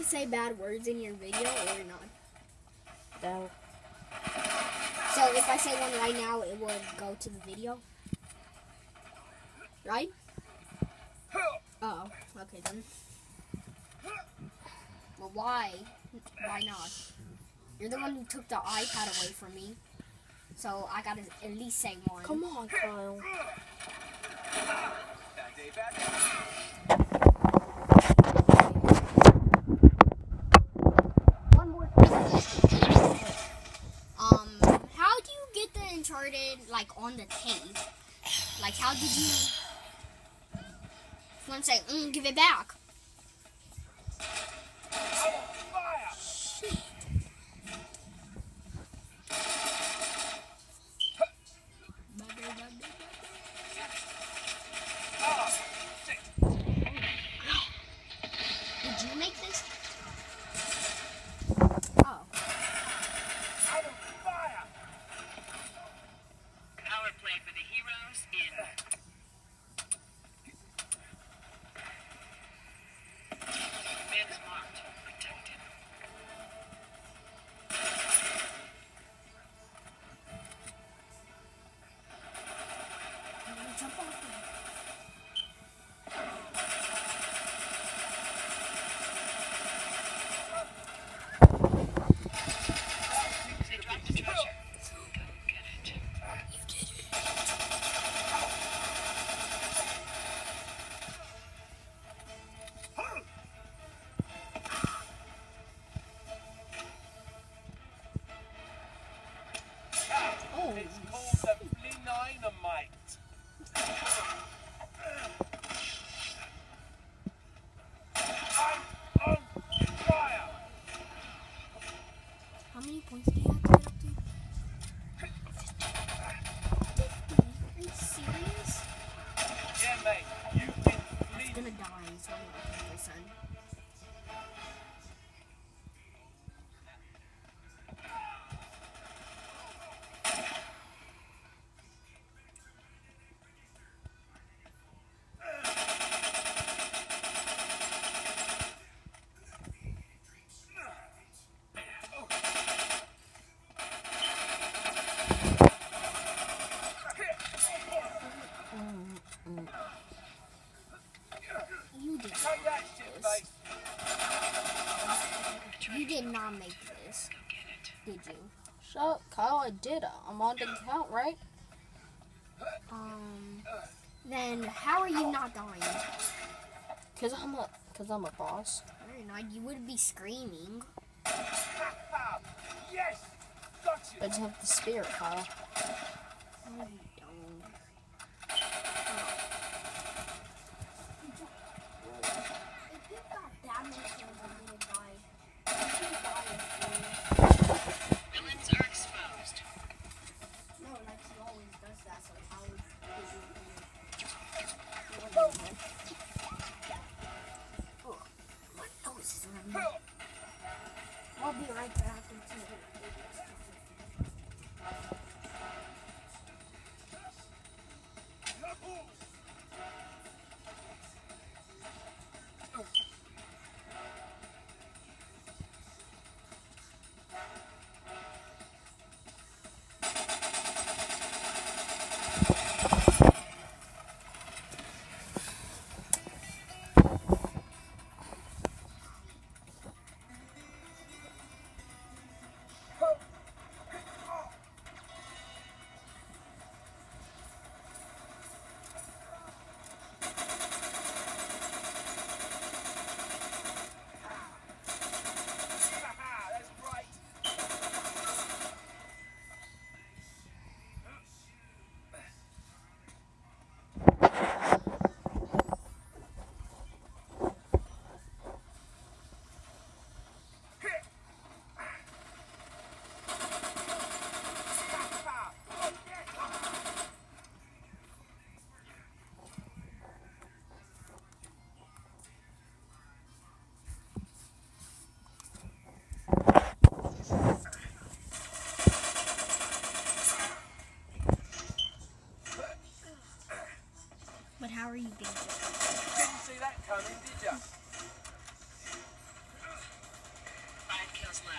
say bad words in your video or not? No. So if I say one right now, it will go to the video? Right? Oh, okay then. Well, why? Why not? You're the one who took the iPad away from me. So I gotta at least say one. Come on, Kyle. One more question. How do you get the Uncharted, like, on the tape? Like, how did you... Someone say, give it back. Did you make this? Oh. Power play for the heroes in Man's marked. Protected. Jump off. They dropped the treasure. Go get it. You did it. Oh. It's called the Dynamite. I'm on fire. How many points do you have to get up to? 50. Are you serious? Yeah, mate. You've been He's bleeding. gonna die. He's only like 1%. You did Take not that make shit, this. mate. You did not make this. Go get it. Did you? Shut up, Kyle. I did. I'm on the count, right? Then how are you not dying? Cause I'm a boss. Very not. You would be screaming. Yes. Gotcha. I just have the spirit, Kyle. No, you don't. If you got that many kills, I'm gonna die. Villains are exposed. No, like he always does that, so how would oh, my nose is running. I'll be right back until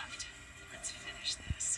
left. Let's finish this.